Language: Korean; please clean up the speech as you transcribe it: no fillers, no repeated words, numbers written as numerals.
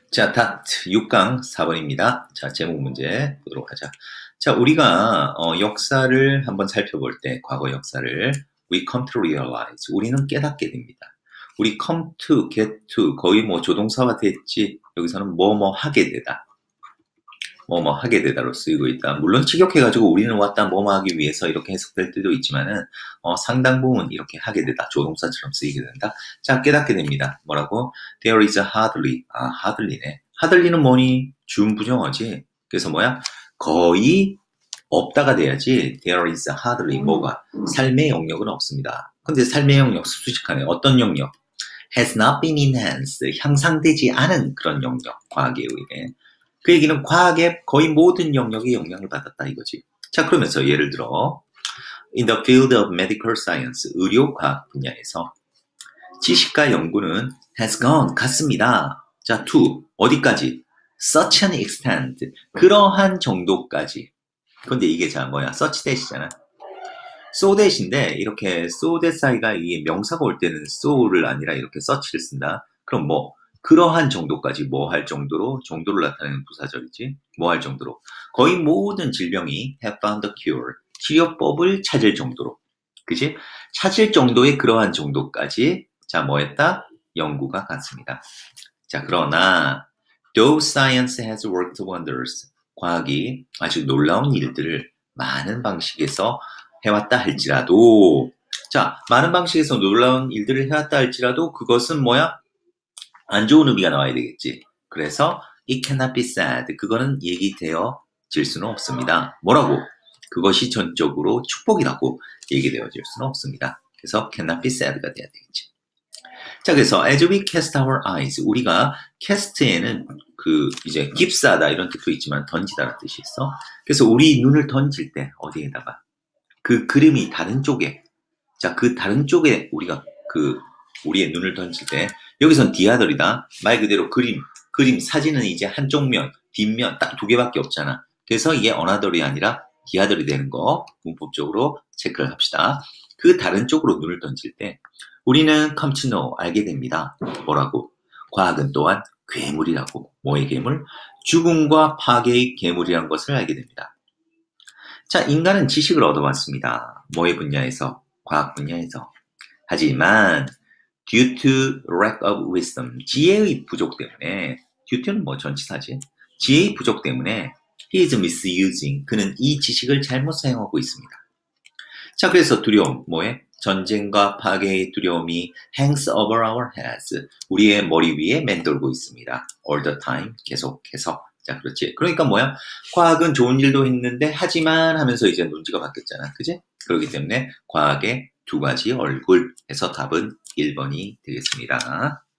자, 다트 6강 4번입니다. 자, 제목 문제 보도록 하자. 자, 우리가 역사를 한번 살펴볼 때, 과거 역사를 we come to realize, 우리는 깨닫게 됩니다. 우리 come to, get to, 거의 뭐 조동사화 됐지, 여기서는 뭐뭐 하게 되다. 뭐뭐 하게 되다로 쓰이고 있다. 물론 직역해가지고 우리는 왔다 뭐뭐 하기 위해서 이렇게 해석될 때도 있지만은 상당 부분 이렇게 하게 되다. 조동사처럼 쓰이게 된다. 자, 깨닫게 됩니다. 뭐라고? There is hardly. 아, hardly네. hardly는 뭐니? 준부정어지. 그래서 뭐야? 거의 없다가 돼야지. There is hardly. 뭐가? 삶의 영역은 없습니다. 근데 삶의 영역 수직하네. 어떤 영역? Has not been enhanced. 향상되지 않은 그런 영역. 과학에 의해. 그 얘기는 과학의 거의 모든 영역이 영향을 받았다 이거지. 자, 그러면서 예를 들어 In the field of medical science, 의료과학 분야에서 지식과 연구는 has gone, 갔습니다. 자, to, 어디까지? Such an extent, 그러한 정도까지. 근데 이게 자, 뭐야? such that이잖아. so that인데, 이렇게 so that 사이가 이게 명사가 올 때는 so를 아니라 이렇게 such를 쓴다. 그럼 뭐? 그러한 정도까지 뭐 할 정도로 정도를 나타내는 부사절이지. 뭐 할 정도로 거의 모든 질병이 have found a cure, 치료법을 찾을 정도로, 그치? 찾을 정도의 그러한 정도까지 자, 뭐 했다? 연구가 갔습니다. 자, 그러나 though science has worked wonders, 과학이 아주 놀라운 일들을 많은 방식에서 해왔다 할지라도, 자, 많은 방식에서 놀라운 일들을 해왔다 할지라도 그것은 뭐야? 안 좋은 의미가 나와야 되겠지. 그래서 it cannot be said. 그거는 얘기되어질 수는 없습니다. 뭐라고? 그것이 전적으로 축복이라고 얘기되어질 수는 없습니다. 그래서 cannot be said가 돼야 되겠지. 자, 그래서 as we cast our eyes, 우리가 cast에는 이제 깁스하다 이런 뜻도 있지만 던지다라는 뜻이 있어. 그래서 우리 눈을 던질 때 어디에다가 그 그림이 다른 쪽에, 자, 그 다른 쪽에 우리가 우리의 눈을 던질 때, 여기선 디아들이다. 말 그대로 그림, 사진은 이제 한쪽 면, 뒷면 딱 두 개밖에 없잖아. 그래서 이게 어나더이 아니라 디아들이 되는 거 문법적으로 체크를 합시다. 그 다른 쪽으로 눈을 던질 때 우리는 come to know, 알게 됩니다. 뭐라고? 과학은 또한 괴물이라고. 뭐의 괴물? 죽음과 파괴의 괴물이라는 것을 알게 됩니다. 자, 인간은 지식을 얻어왔습니다. 뭐의 분야에서? 과학 분야에서. 하지만 due to lack of wisdom, 지혜의 부족 때문에, due는 뭐 전치사지? 지혜의 부족 때문에 he is misusing, 그는 이 지식을 잘못 사용하고 있습니다. 자, 그래서 두려움, 뭐에? 전쟁과 파괴의 두려움이 hangs over our heads, 우리의 머리 위에 맴돌고 있습니다. all the time, 계속해서. 자, 그렇지. 그러니까 뭐야? 과학은 좋은 일도 했는데 하지만 하면서 이제 논지가 바뀌었잖아. 그지? 그렇기 때문에 과학의 두 가지 얼굴 해서 답은 1번이 되겠습니다.